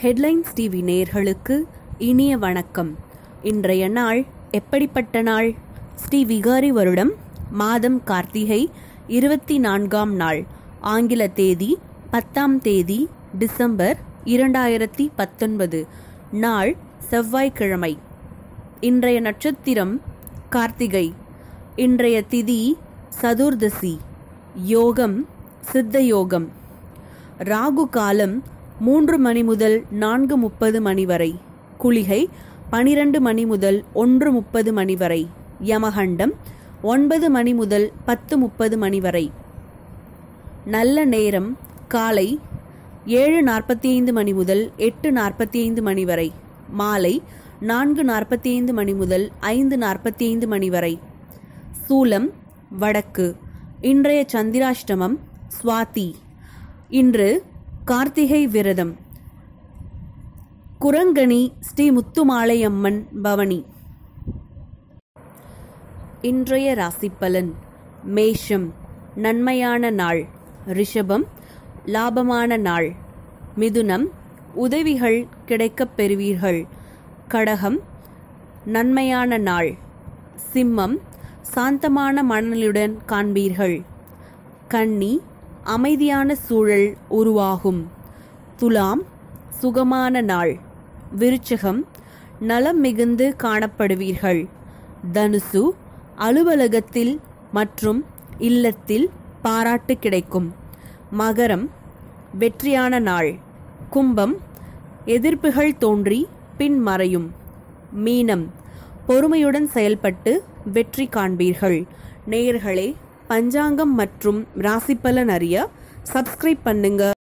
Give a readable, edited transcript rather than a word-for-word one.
Headlines TV நேயர்களுக்கு இனிய வணக்கம். இன்றைய நாள் எப்படிப்பட்ட நாள்? ஸ்ரீ விகாரி வருடம், மாதம் கார்த்திகை, 24ஆம் நாள், ஆங்கில தேதி 10ஆம் தேதி டிசம்பர் 2019, நாள் செவ்வாய்க்கிழமை. இன்றைய நட்சத்திரம் கார்த்திகை. இன்றைய திதி சதுர்தசி. யோகம் சித்த யோகம். ராகு காலம் 3 மணி முதல் 4:30 மணி வரை. குளிகை 12 மணி முதல் 1:30 மணி வரை. யமகண்டம் 9 மணி முதல் 10:30 மணி வரை. நல்ல நேரம் காலை 7:45 மணி முதல் 8:45 மணி வரை. மாலை 4:45 மணி முதல் 5:45 மணி வரை. சூலம் வடக்கு. இன்றைய சந்திராஷ்டமம் சுவாதி. இன்று கார்த்திகை விரதம். குரங்கணி ஸ்ரீ முத்துமாலையம்மன் பவனி. இன்றைய ராசிப்பலன். மேஷம் நன்மையான நாள். ரிஷபம் லாபமான நாள். மிதுனம் உதவிகள் கிடைக்கப் பெறுவீர்கள். கடகம் நன்மையான நாள். சிம்மம் சாந்தமான மனநிலையுடன் காண்பீர்கள். கன்னி அமைதியான சூழல் உருவாகும். துலாம் சுகமான நாள். விருச்சிகம் நலம் மிகுந்து காணப்படுவீர்கள். தனுசு அலுவலகத்தில் மற்றும் இல்லத்தில் பாராட்டு கிடைக்கும். மகரம் வெற்றியான நாள். கும்பம் எதிர்ப்புகள் தோன்றி பின் மறையும். மீனம் பொறுமையுடன் செயல்பட்டு வெற்றி காண்பீர்கள். நேயர்களே, பஞ்சாங்கம் மற்றும் ராசிப்பலன் அறிய சப்ஸ்கிரைப் பண்ணுங்க.